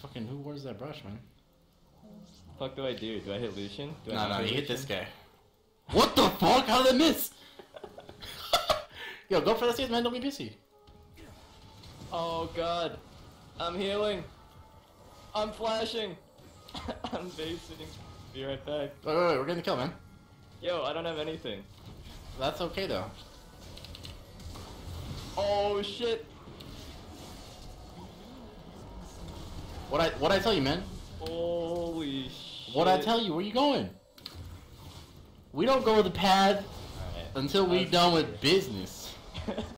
Fucking who wears that brush, man? Fuck do I do? Do I hit Lucian? Do I No, not you hit Lucian? this guy. What the fuck? How did I miss? Yo, go for the CS, man. Don't be busy. Oh god. I'm healing. I'm flashing. I'm basing. Be right back. Wait, we're getting the kill, man. Yo, I don't have anything. That's okay though. Oh shit. What I tell you, man? Holy shit. What I tell you? Where you going? We don't go to the pad Alright. until we done with business.